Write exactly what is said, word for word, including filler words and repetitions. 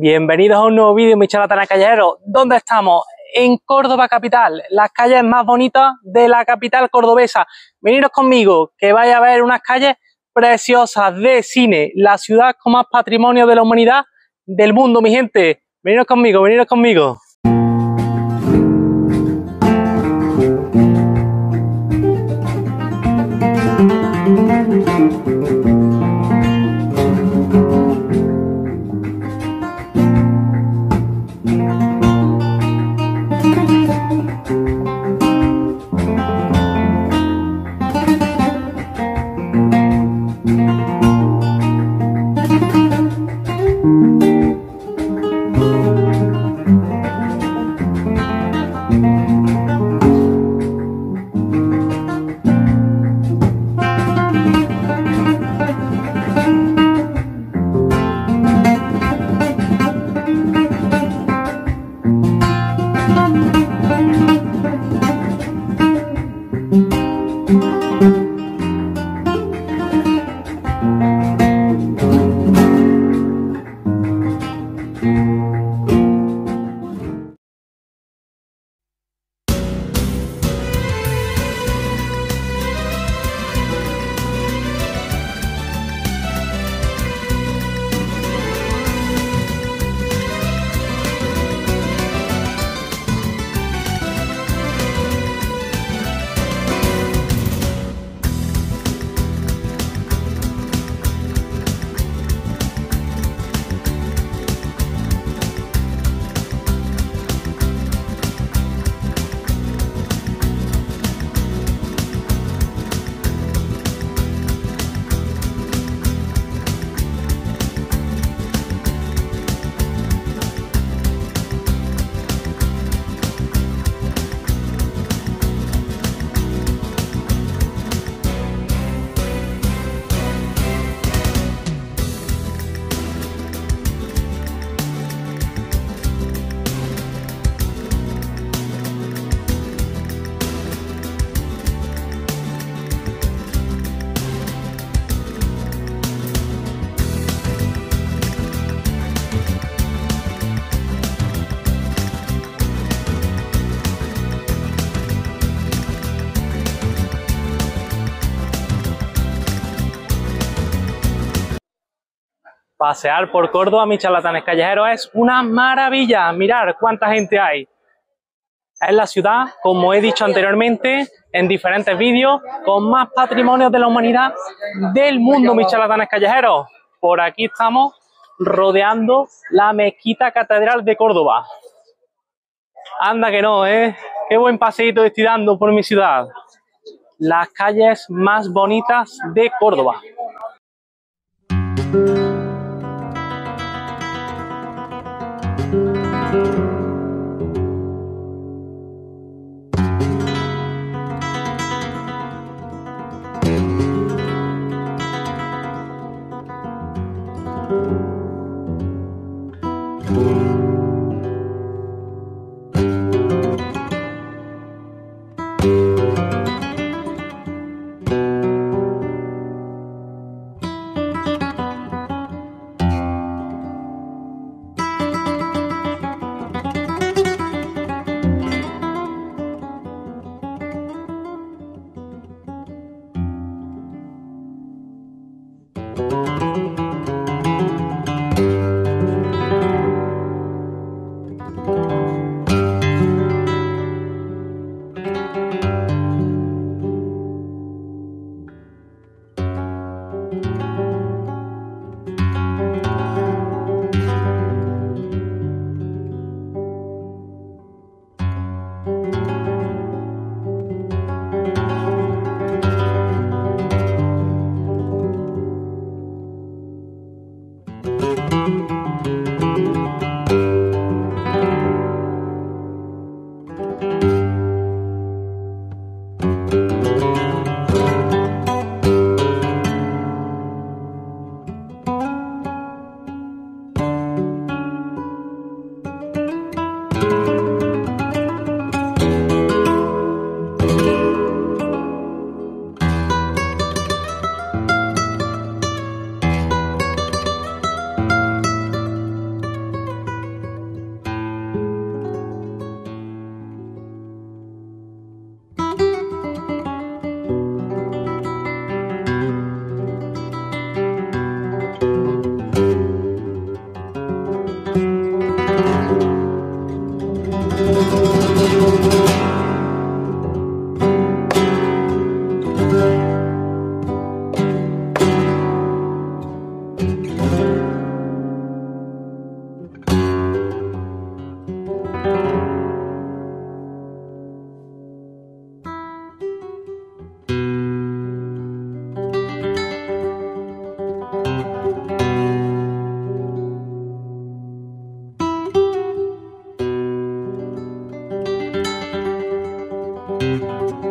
Bienvenidos a un nuevo vídeo, mis charlatanes callejeros. ¿Dónde estamos? En Córdoba capital, las calles más bonitas de la capital cordobesa. Veniros conmigo, que vais a ver unas calles preciosas de cine, la ciudad con más patrimonio de la humanidad del mundo, mi gente. Veniros conmigo, veniros conmigo. Pasear por Córdoba, mis charlatanes callejeros, es una maravilla. Mirar cuánta gente hay. Es la ciudad, como he dicho anteriormente en diferentes vídeos, con más patrimonio de la humanidad del mundo, mis charlatanes callejeros. Por aquí estamos rodeando la mezquita catedral de Córdoba. Anda que no, ¿eh? Qué buen paseíto estoy dando por mi ciudad. Las calles más bonitas de Córdoba. Japón.